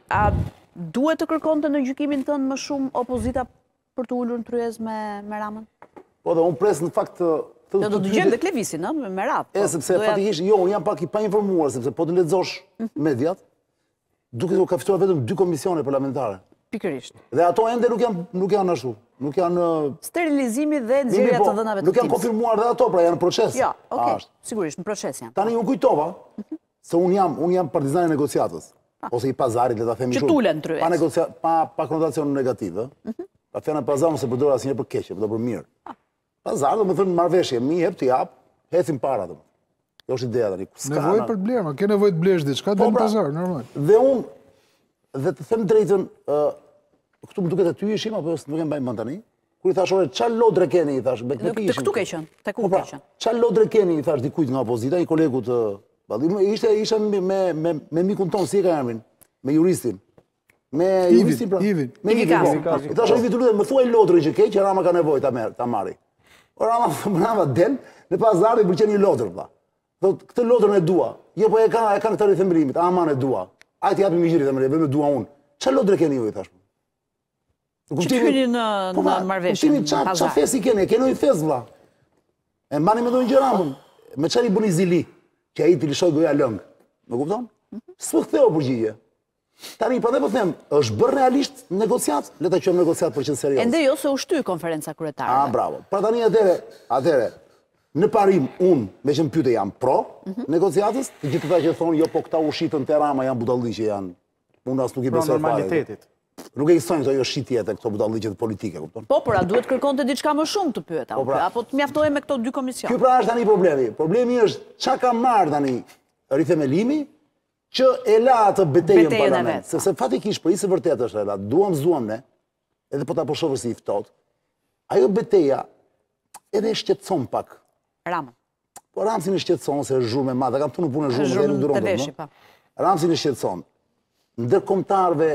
A duhet të kërkonte në gjykimin tënd më shumë opozita për të ulur në tryezë me Ramën? Po dhe unë pres në fakt të... Do të dëgjojmë dhe Klevisin, me radhë. Sepse fatikisht, jo, unë jam pak i pa informuar, sepse po të lexosh mediat, duke të ka fituar vetëm 2 komisione parlamentare. Pikërisht. Dhe ato ende nuk janë ashtu. Nuk janë... Sterilizimi dhe nxjerrja të dhënave të nuk janë konfirmuar dhe ato, pra janë në proces. Ja, okay, sigurisht, në proces janë. Tani unë kujtova, se unë jam partizani negociatës, ose i pazarit, le ta themi shumë. Që tulen tryezë. Pa konotacion negativ, pa fjana pazar nuk se përdor asnjëherë për keqe, por për mirë. Pazar, do më thënë marrëveshje, mi hep të jap, hecim para dhe. Kjo është ideja tani. Nevojë për blerë, ke nevojë të blesh diçka dhe në pazar, normal. Dhe unë, dhe të them drejtën, këtu më duket e ty ishim, apo nuk e mbaj mend tani, kur i thash, ore, çfarë lodre keni, i thash, Të këtu ke qenë, te ku ke qenë. Çfarë lodre keni, i thash dikujt nga opozita, i kolegu të Ballim, isha me mikun ton, si e ka emrin, me juristin. Me juristin, pra. Ivin. Me Ivin, po. I thash, Ivi të lutem, më thuaj lodrën që ke, që Rama ka nevojë ta marri. O Rama del, në pazar i pëlqen një lodrë, vlla. Thot, këtë lodrën e dua. Jo, po e kanë këtë rithemërimit, aman e dua. Ajti japim i gjirit, vetëm e dua unë. Çfarë lodrë keni ju, i thash. Që të hyni në marrëveshje. Çfarë fesi keni? Keni një fes, vlla. E mbani me ndonjë gjë Ramën. Me çfarë i bëni zili? Që ai t'i lëshoj goja lëng. Më kupton? S'po ktheu përgjigje. Tani prandaj po them, është bërë realisht negociat, le ta quajmë negociat për qenë serioz. Ende jo se u shty konferenca kryetare. Bravo. Pra tani atëre, në parim unë, me që më pyete jam pro negociatës, të gjithë ata që thonë jo po këta u shitën te Rama janë budalli që janë. Unë as nuk i besoj fare. Normalitetit. Nuk e njësojnë këto jo shitje e këto budalliqet politike, kupton? Po, por a duhet kërkonte diçka më shumë të pyet, apo të mjaftohej me këto 2 komisione? Ky pra është tani problemi. Problemi është çka ka marrë tani rithemelimi që e la atë betejën parlament. Sepse fatikisht për isë vërtet është e la, duam ne, edhe po ta po shohësh si i ftohtë. Ajo beteja edhe e shqetëson pak. Ramën. Po Ramsin e shqetëson se është zhurmë e madhe, kam punë punë zhurmë dhe nuk duron. Ramsin e shqetëson. Ndërkombëtarëve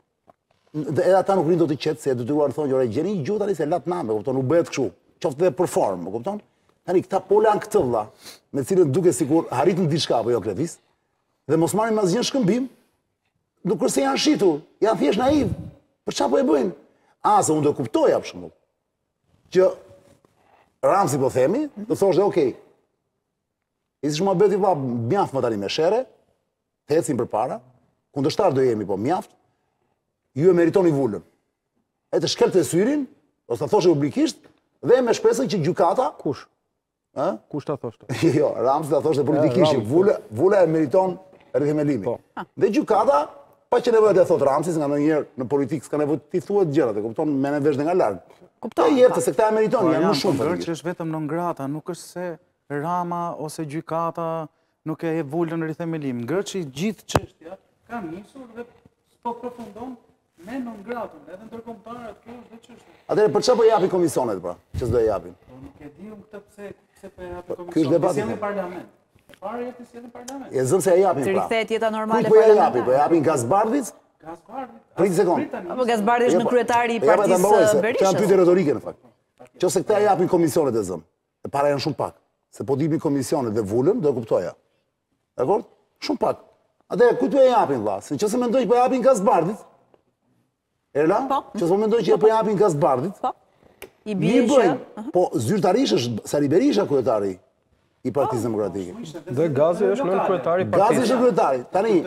edhe ata nuk rinë do të qetë, se e detyruar të thonë, ore, gjeni një gjuhë tani se lat name, kupton, nuk bëhet kështu. Qoftë dhe për formë, kupton? Tani këta polan këtë vlla, me cilën duke sikur arritën diçka apo jo Klevis, dhe mos marrin asnjë shkëmbim, nuk është se janë shitur, janë thjesht naiv. Për çfarë po e bëjnë? Se unë do kuptoja për shembull, që Ramsi po themi, do thoshte, okay. Ishte shumë bëti vlla, mjaft më tani me shere, të ecim përpara, kundërshtar do jemi, po mjaft. Ju e meritoni vullën. E të shkelte syrin, ose ta thoshe publikisht, dhe me shpresën që gjykata... Kush? Kush ta thoshte? Jo, Ramsi ta thoshte politikisht, vulla e meriton rithemelimi. Dhe gjykata, pa që nevojë të thotë Ramsi, se nga ndonjëherë në politikë s'ka nevojë ti thuhet gjërat, e kupton me në vesh dhe nga larg. Kupton, jepte se këta e meriton, janë më shumë. Por që është vetëm non grata, nuk është se Rama ose gjykata nuk e jep vullën rithemelim. Ngërçi gjithë çështja ka nisur dhe s'po përfundon me non gratën, edhe ndërkombëtarët, kjo është dhe çështja. Atëherë për çfarë po japin komisionet pra? Që s'do e japin? Po nuk e di unë këtë pse po japin komisionet. Ky është debati në parlament. Para jeti si në parlament. E zëm se e japin pra. Të rikthehet jeta normale parlamentare. Po e japin Gazbardhit? Gazbardhit. Prit sekond. Apo Gazbardi është në kryetari i partisë Berishës. Kanë pyetje retorike në fakt. Qose këta japin komisionet e zëm. E para janë shumë pak. Se po dipin komisionet dhe vullën, do e kuptoja. Dakor? Shumë pak. Atëherë kujt e japin vlla? Se nëse mendoj që po japin Gazbardit, Erla? Që s'po mendoj që po japin Gazbardit. Po. I bie që po zyrtarisht është Sali Berisha kryetari i Partisë Demokratike. Dhe Gazi është nën kryetari i partisë. Gazi është kryetari.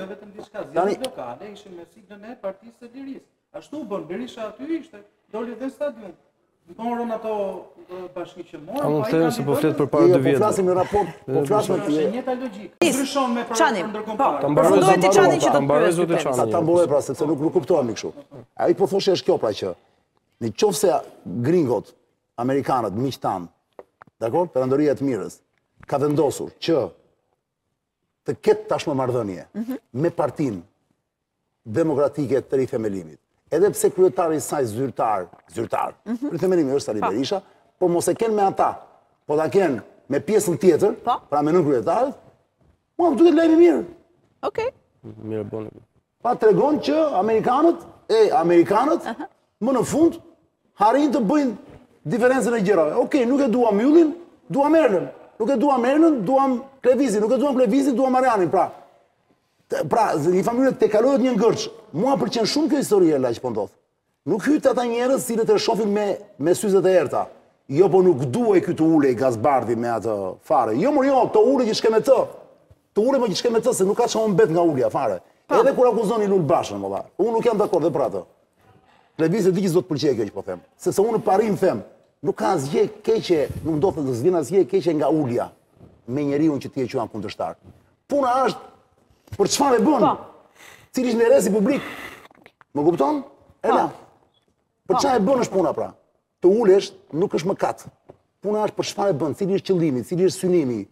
Tani lokale ishin me siglën e Partisë së Lirisë. Ashtu bën Berisha aty ishte, doli dhe stadium. Morën ato bashki që morën. Unë them se po flet përpara 2 vjetëve. Po flasim në raport, po flasim me njëta logjikë. Ndryshon me ndërkombëtar. Përfundoi ti Çani që do të pyes. Ta mbaroj pra sepse nuk kuptohemi kështu. Ai po thoshë është kjo pra që në qoftë se gringot, amerikanët, miq tan, dakor, perandoria e të mirës, ka vendosur që të ketë tashmë marrëdhënie me Partinë Demokratike të rithemelimit. Edhe pse kryetari i saj zyrtar, rithemelimi është Sali Berisha, por mos e kenë me ata, po ta kenë me pjesën tjetër, pra me nën kryetarët, mua më duket lajm i mirë. Okej. Mirë bën. Pa tregon që amerikanët më në fund harrin të bëjnë diferencën e gjërave. Okej, nuk e duam Yllin, duam Erlën. Nuk e duam Erlën, duam Klevizin. Nuk e duam Klevizin, duam Marianin. Pra, një familje te kalohet një ngërç. mua pëlqen shumë kjo histori Erla që po ndodh. Nuk hyt ata njerëz cilët e shohin me syzet e errta. Jo, po nuk duaj ky të ulej Gazbardi me atë fare. Jo, më jo, të ulej që shke me të. Të ulej më që shke me të, se nuk ka çfarë mbet nga ulja fare. Edhe kur akuzoni Lul Bashën, valla. Unë nuk jam dakord dhe për atë. Lëvizje di që s'do të pëlqejë kjo që po them. Sepse unë parim them, nuk ka asgjë keqe, nuk do të zvin asgjë keqe nga ulja me njeriu që ti e quan kundërshtar. Puna është për çfarë e bën? Cili është interesi publik? Më kupton? Ela. Për çfarë e bën është puna pra? Të ulesh nuk është mëkat. Puna është për çfarë e bën, cili është qëllimi, cili është synimi.